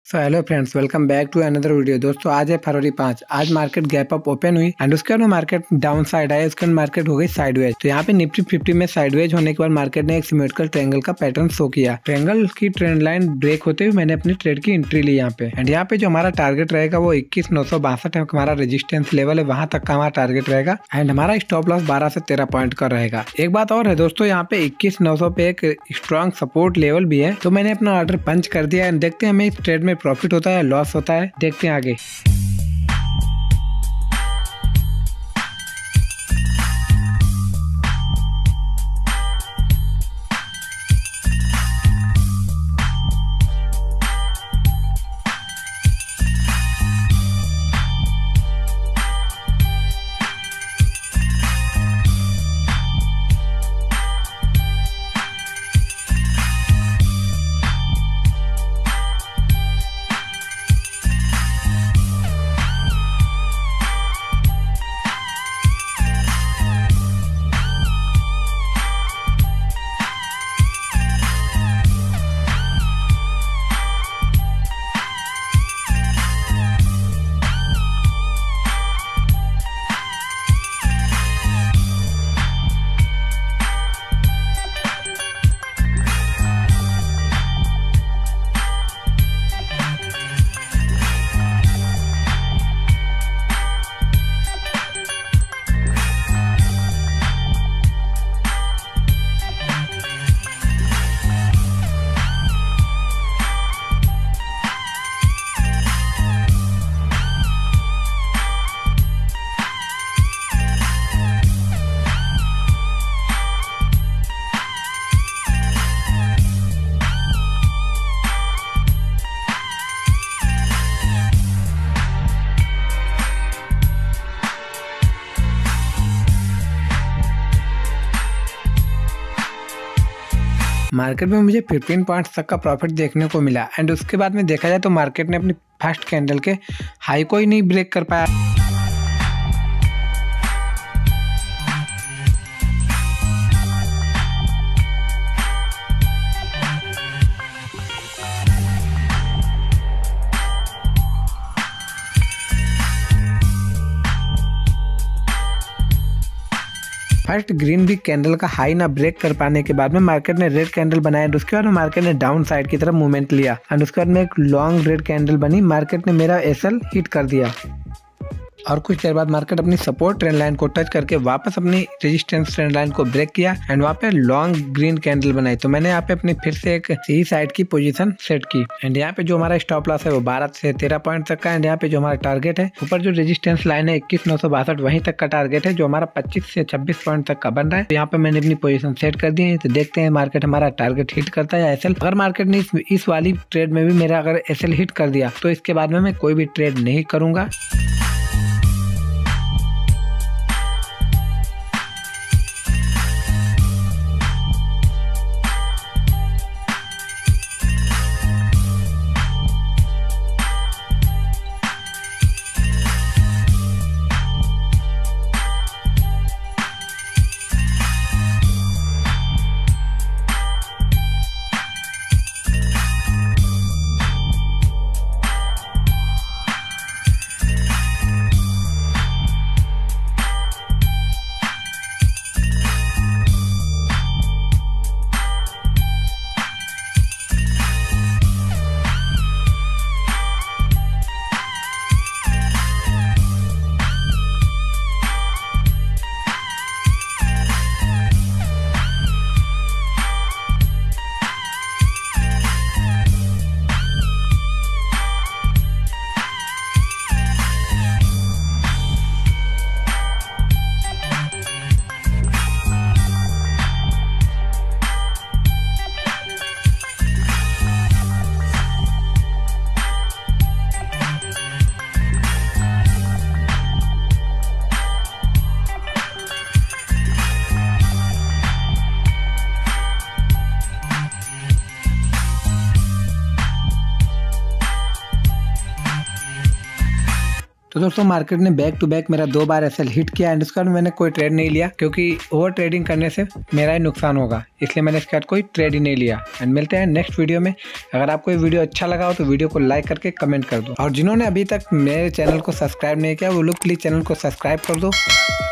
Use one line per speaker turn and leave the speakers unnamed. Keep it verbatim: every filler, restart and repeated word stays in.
So hello friends, welcome back to another video. दोस्तों आज है फरवरी पाँच। आज मार्केट गैप अप ओपन हुई एंड उसके बाद मार्केट डाउन साइड आया, उसके बाद मार्केट हो गई साइडवेज। तो यहाँ पे निफ्टी फिफ्टी में साइडवेज होने के बाद मार्केट ने एक सिमेट्रिकल ट्रायंगल का पैटर्न शो किया। ट्रायंगल की ट्रेंड लाइन ब्रेक होते हुए मैंने अपनी ट्रेड की एंट्री ली यहाँ पे। एंड यहाँ पे जो हमारा टारगेट रहेगा वो इक्कीस नौ सौ बासठ है, हमारा रेजिस्टेंस लेवल है, वहां तक का हमारा टारगेट रहेगा। एंड हमारा स्टॉप लॉस बारह से तेरह पॉइंट का रहेगा। एक बात और है दोस्तों, यहाँ पे इक्कीस नौ सौ पे एक स्ट्रॉन्ग सपोर्ट लेवल भी है, तो मैंने अपना ऑर्डर पंच कर दिया। एंड देखते हैं हमें इस ट्रेड में प्रॉफिट होता है लॉस होता है, देखते हैं आगे। मार्केट में मुझे पंद्रह पॉइंट्स तक का प्रॉफिट देखने को मिला। एंड उसके बाद में देखा जाए तो मार्केट ने अपनी फर्स्ट कैंडल के हाई को ही नहीं ब्रेक कर पाया। फर्स्ट ग्रीन वीक कैंडल का हाई ना ब्रेक कर पाने के बाद में मार्केट ने रेड कैंडल बनाया। उसके बाद में मार्केट ने डाउन साइड की तरफ मूवमेंट लिया। एंड उसके बाद में एक लॉन्ग रेड कैंडल बनी, मार्केट ने मेरा एसएल हिट कर दिया। और कुछ देर बाद मार्केट अपनी सपोर्ट ट्रेंड लाइन को टच करके वापस अपनी रेजिस्टेंस ट्रेंड लाइन को ब्रेक किया एंड वहाँ पे लॉन्ग ग्रीन कैंडल बनाई। तो मैंने यहाँ पे अपनी फिर से एक सी साइड की पोजीशन सेट की। एंड यहाँ पे जो हमारा स्टॉप लॉस है वो बारह से तेरह पॉइंट तक का। एंड यहाँ पे जो हमारा टारगेट है, ऊपर जो रेजिस्टेंस लाइन है इक्कीस नौ सौ बासठ वहीं तक का टारगेट है, जो हमारा पच्चीस से छब्बीस पॉइंट तक का बन रहा है। तो यहाँ पे मैंने अपनी पोजीशन सेट कर दी है। तो देखते हैं मार्केट हमारा टारगेट हिट करता है या एसएल। अगर मार्केट ने इस, इस वाली ट्रेड में भी मेरा अगर एसएल हिट कर दिया तो इसके बाद में मैं कोई भी ट्रेड नहीं करूंगा। तो दोस्तों मार्केट ने बैक टू बैक मेरा दो बार एसएल हिट किया एंड उसके बाद मैंने कोई ट्रेड नहीं लिया क्योंकि ओवर ट्रेडिंग करने से मेरा ही नुकसान होगा, इसलिए मैंने इसके बाद कोई ट्रेड ही नहीं लिया। एंड मिलते हैं नेक्स्ट वीडियो में। अगर आपको ये वीडियो अच्छा लगा हो तो वीडियो को लाइक करके कमेंट कर दो और जिन्होंने अभी तक मेरे चैनल को सब्सक्राइब नहीं किया वो लोग प्लीज चैनल को सब्सक्राइब कर दो।